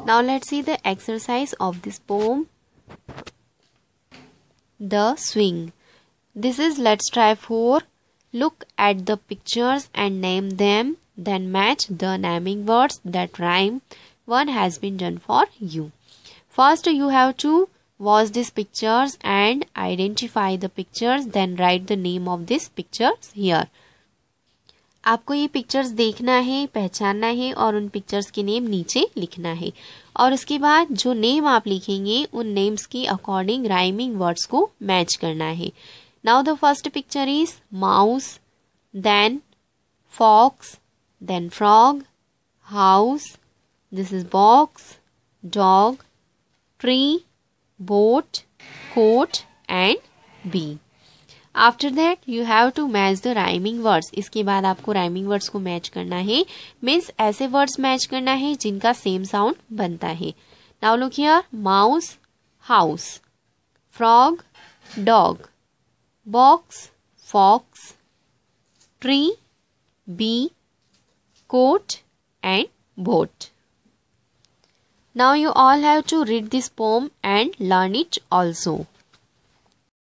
Now let's see the exercise of this poem. The swing. This is let's try 4. Look at the pictures and name them. Then match the naming words that rhyme. One has been done for you. First you have to watch these pictures and identify the pictures. Then write the name of these pictures here. आपको ये pictures देखना है, पहचानना है और उन pictures के name नीचे लिखना है और उसके बाद जो नेम आप लिखेंगे उन नेम्स की अकॉर्डिंग राइमिंग वर्ड्स को मैच करना है. Now the first picture is mouse, then fox, then frog, house, this is box, dog, tree, boat, coat and bee. After that you have to match the rhyming words. इसके बाद आपको rhyming words को match करना है. Means ऐसे words match करना है जिनका सेम साउंड बनता है. Now look here. Mouse, house, frog, dog, box, fox, tree, bee, coat and boat. Now you all have to read this poem and learn it also.